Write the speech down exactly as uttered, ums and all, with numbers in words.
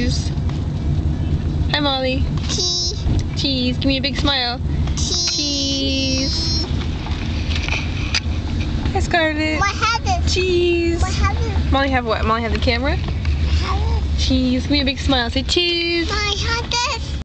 cheese. Hi, Molly. Cheese. Cheese. Give me a big smile. Cheese. Cheese. Hi, Scarlett. What happened? Cheese. What happened? Molly have what? Molly have the camera? What happened? Cheese. Give me a big smile. Say cheese. My husband.